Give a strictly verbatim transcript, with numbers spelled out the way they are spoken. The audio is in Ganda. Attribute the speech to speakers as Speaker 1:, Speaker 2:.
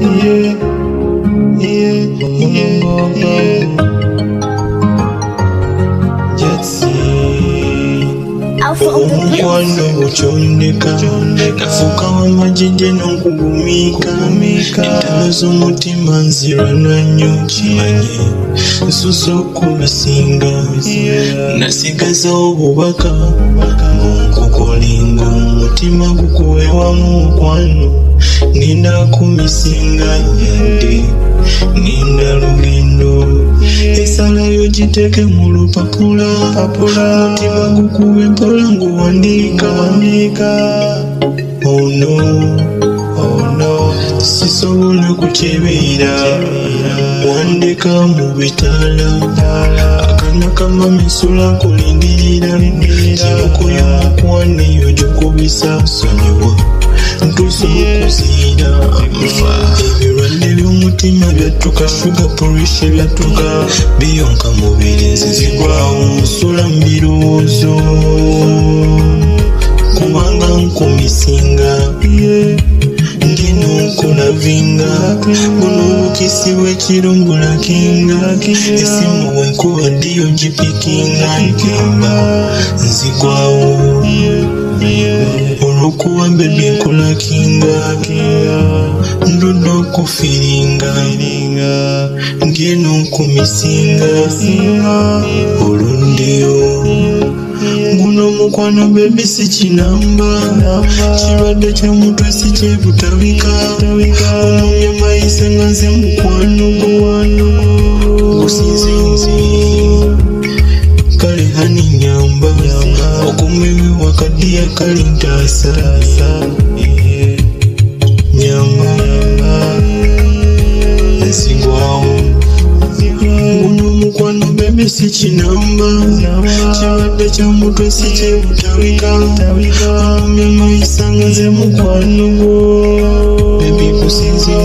Speaker 1: Omukwano gukyondeka nafuuka w'amagye n'okugumika entalo z'omutima nzirwana nnyo kimanye nsusse okubasinga nasigazawo obubaka bunkukolinga omutima gukuwewamu mukwano ngenda kumisinga yadde ngenda lugendo esalayo giteeke mu lupapula mutima gukube mpola nguwandiika oh no oh no sisobola kutebeera wandeka mu bitala akana kamamisula nkulingirira kibukoyo mukwano eyo gyokubisa sonyiwa ntuusa okuziira ebirwadde by'omutima byattuka shuga polishe byattuka biyonka mubiri nzizigwawo nsula mu birowoozo kubanga nkumisinga ndina okulavinga buno obukisi bw'ekirungulakinga esimu bwenkuba ddiyo gipikinga nkamba nzigwawo olwokuba bebi nkulakinga ndudde okufiringa ngeno nkumisinga olundiyo guno omukwano bebi si kinamba kirwadde kya mutwe si kyebutabika omumya mayise nga nze mukwano gusinzinzi kale hani nyamba okumiwi wakadiya kali ntaasa nyamba nsigwawo guno omukwano bebi si kinamba kirwadde kya mutwe si kyebutabika omumya mayisa nga nze mukwano gwo bebi kusinzira